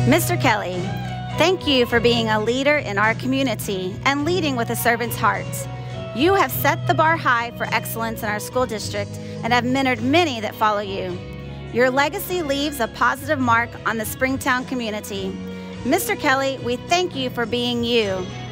Mr. Kelley, thank you for being a leader in our community and leading with a servant's heart. You have set the bar high for excellence in our school district and have mentored many that follow you. Your legacy leaves a positive mark on the Springtown community. Mr. Kelley, we thank you for being you.